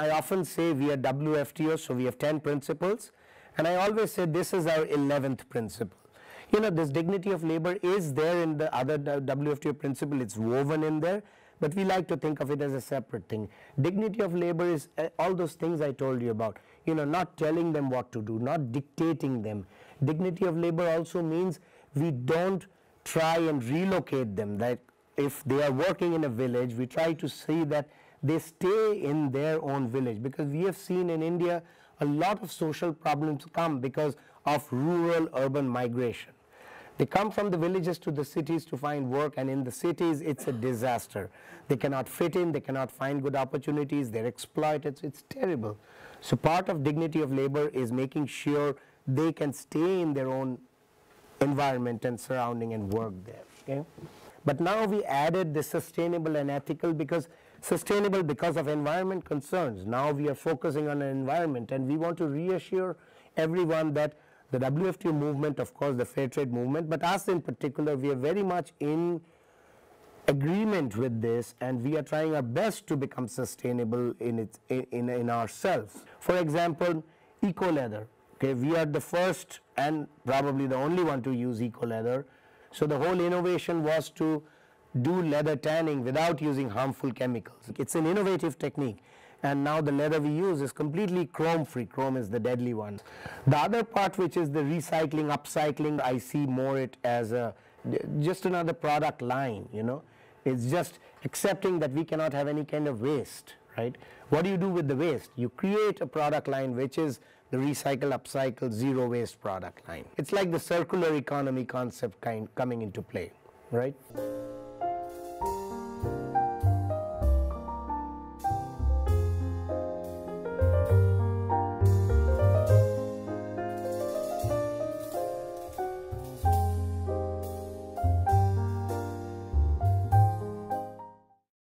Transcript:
I often say we are WFTO, so we have 10 principles, and I always say this is our 11th principle. This dignity of labor is there in the other WFTO principle, it's woven in there, but we like to think of it as a separate thing. Dignity of labor is all those things I told you about, not telling them what to do, not dictating them. Dignity of labor also means we don't try and relocate them, that if they are working in a village, we try to see that they stay in their own village, because we have seen in India a lot of social problems come because of rural urban migration. They come from the villages to the cities to find work, and in the cities it's a disaster. They cannot fit in, they cannot find good opportunities, they're exploited, so it's terrible. So part of dignity of labor is making sure they can stay in their own environment and surrounding and work there. Okay? But now we added the sustainable and ethical, because sustainable because of environment concerns. Now we are focusing on an environment, and we want to reassure everyone that the WFTO movement, of course the fair trade movement, but us in particular, we are very much in agreement with this, and we are trying our best to become sustainable in ourselves. For example, eco leather. Okay, we are the first and probably the only one to use eco leather. So the whole innovation was to do leather tanning without using harmful chemicals. It's an innovative technique, and now the leather we use is completely chrome free. Chrome is the deadly one. The other part, which is the recycling, upcycling, I see more it as just another product line. It's just accepting that we cannot have any kind of waste, right? What do you do with the waste? You create a product line which is the recycle, upcycle, zero waste product line. It's like the circular economy concept coming into play, right?